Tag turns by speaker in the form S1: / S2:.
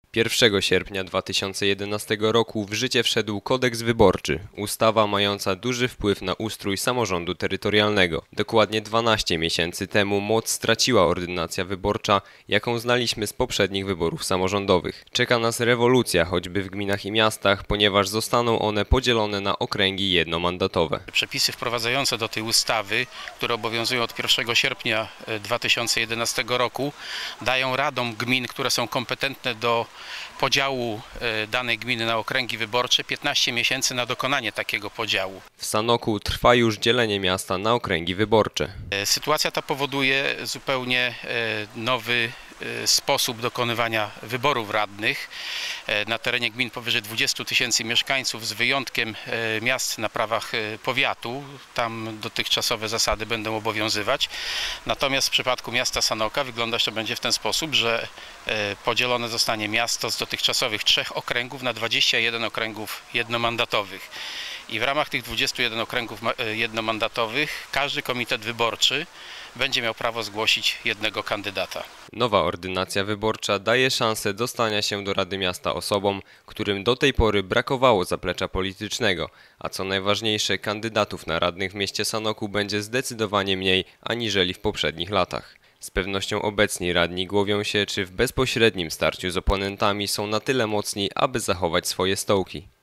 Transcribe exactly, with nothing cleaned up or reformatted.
S1: pierwszego sierpnia dwa tysiące jedenastego roku w życie wszedł kodeks wyborczy, ustawa mająca duży wpływ na ustrój samorządu terytorialnego. Dokładnie dwanaście miesięcy temu moc straciła ordynacja wyborcza, jaką znaliśmy z poprzednich wyborów samorządowych. Czeka nas rewolucja choćby w gminach i miastach, ponieważ zostaną one podzielone na okręgi jednomandatowe.
S2: Przepisy wprowadzające do tej ustawy, które obowiązują od pierwszego sierpnia dwa tysiące jedenastego roku, dają radom gmin, które są kompetentne do podziału danej gminy na okręgi wyborcze piętnaście miesięcy na dokonanie takiego podziału.
S1: W Sanoku trwa już dzielenie miasta na okręgi wyborcze.
S2: Sytuacja ta powoduje zupełnie nowy sposób dokonywania wyborów radnych na terenie gmin powyżej dwudziestu tysięcy mieszkańców, z wyjątkiem miast na prawach powiatu. Tam dotychczasowe zasady będą obowiązywać. Natomiast w przypadku miasta Sanoka wyglądać to będzie w ten sposób, że podzielone zostanie miasto z dotychczasowych trzech okręgów na dwadzieścia jeden okręgów jednomandatowych. I w ramach tych dwudziestu jeden okręgów jednomandatowych każdy komitet wyborczy będzie miał prawo zgłosić jednego kandydata.
S1: Nowa ordynacja wyborcza daje szansę dostania się do Rady Miasta osobom, którym do tej pory brakowało zaplecza politycznego, a co najważniejsze, kandydatów na radnych w mieście Sanoku będzie zdecydowanie mniej aniżeli w poprzednich latach. Z pewnością obecni radni głowią się, czy w bezpośrednim starciu z oponentami są na tyle mocni, aby zachować swoje stołki.